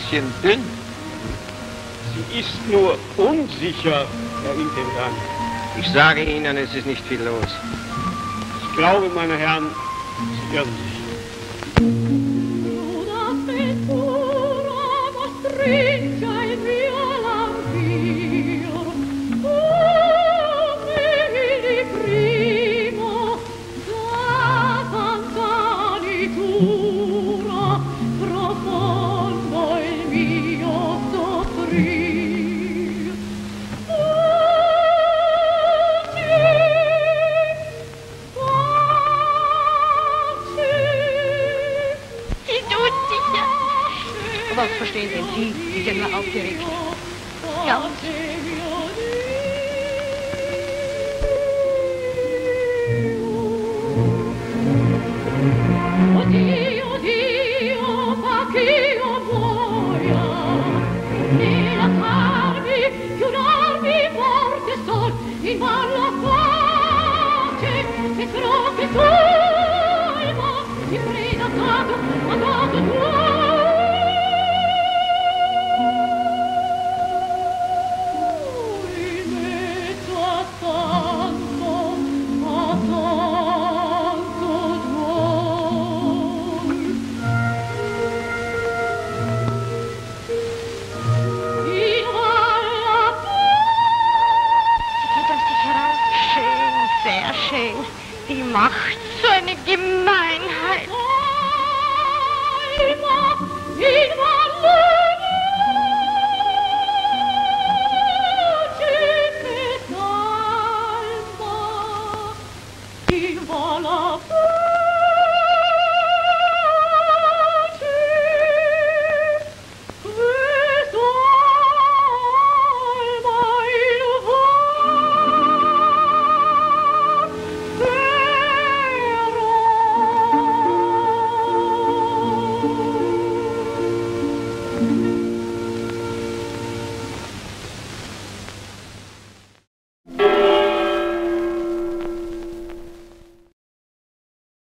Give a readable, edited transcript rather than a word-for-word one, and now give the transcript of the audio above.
bisschen dünn. Sie ist nur unsicher, Herr Intendant. Ich sage Ihnen, es ist nicht viel los. Ich glaube, meine Herren, Sie irren sich. Was verstehen denn Sie? Sie sind nur aufgeregt. Ja. Oddio, Dio, ma che io muoia, nella tardi, chiudermi forte sol, in malla pace, e però che colmo, mi preda dato tuo. Die macht so eine Gemeinheit.